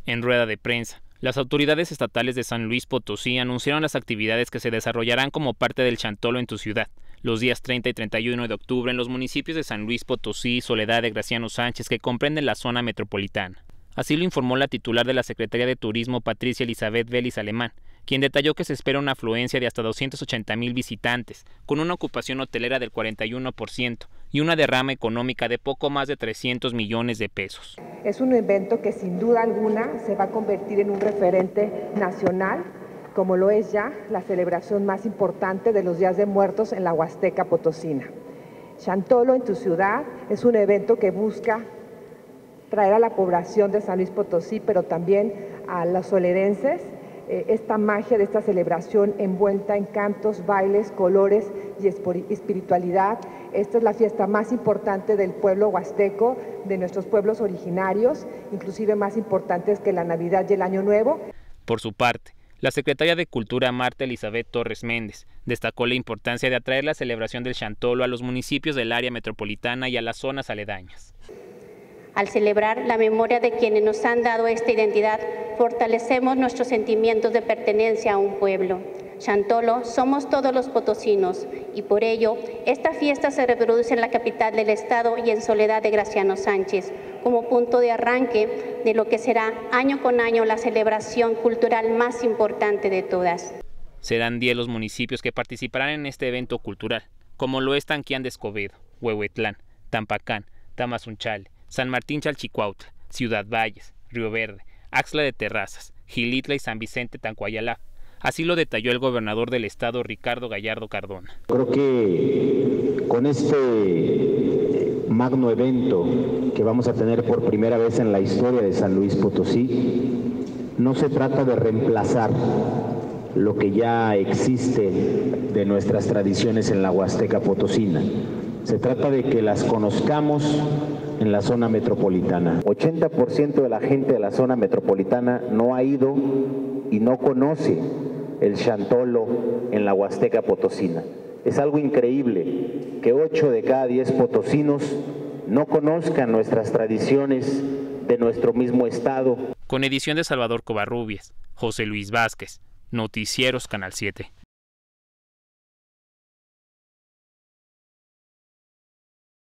En rueda de prensa, las autoridades estatales de San Luis Potosí anunciaron las actividades que se desarrollarán como parte del Chantolo en tu ciudad, los días 30 y 31 de octubre en los municipios de San Luis Potosí y Soledad de Graciano Sánchez, que comprenden la zona metropolitana. Así lo informó la titular de la Secretaría de Turismo, Patricia Elizabeth Vélez Alemán, quien detalló que se espera una afluencia de hasta 280,000 visitantes, con una ocupación hotelera del 41% y una derrama económica de poco más de 300 millones de pesos. Es un evento que sin duda alguna se va a convertir en un referente nacional, como lo es ya la celebración más importante de los Días de Muertos en la Huasteca Potosina. Chantolo en tu ciudad es un evento que busca traer a la población de San Luis Potosí, pero también a los soledenses, esta magia de esta celebración envuelta en cantos, bailes, colores y espiritualidad. Esta es la fiesta más importante del pueblo huasteco, de nuestros pueblos originarios, inclusive más importantes que la Navidad y el Año Nuevo. Por su parte, la secretaria de Cultura, Marta Elizabeth Torres Méndez, destacó la importancia de atraer la celebración del Chantolo a los municipios del área metropolitana y a las zonas aledañas. Al celebrar la memoria de quienes nos han dado esta identidad, fortalecemos nuestros sentimientos de pertenencia a un pueblo. Chantolo somos todos los potosinos y por ello esta fiesta se reproduce en la capital del estado y en Soledad de Graciano Sánchez como punto de arranque de lo que será año con año la celebración cultural más importante de todas. Serán 10 los municipios que participarán en este evento cultural, como lo es Tanquián de Escobedo, Huehuetlán, Tampacán, Tamazunchale, San Martín Chalchicuautla, Ciudad Valles, Río Verde, Axtla de Terrazas, Gilitla y San Vicente Tancuayalá. Así lo detalló el gobernador del estado, Ricardo Gallardo Cardona. Creo que con este magno evento que vamos a tener por primera vez en la historia de San Luis Potosí, no se trata de reemplazar lo que ya existe de nuestras tradiciones en la Huasteca Potosina. Se trata de que las conozcamos en la zona metropolitana. 80% de la gente de la zona metropolitana no ha ido y no conoce el Chantolo en la Huasteca Potosina. Es algo increíble que 8 de cada 10 potosinos no conozcan nuestras tradiciones de nuestro mismo estado. Con edición de Salvador Covarrubias, José Luis Vázquez, Noticieros Canal 7.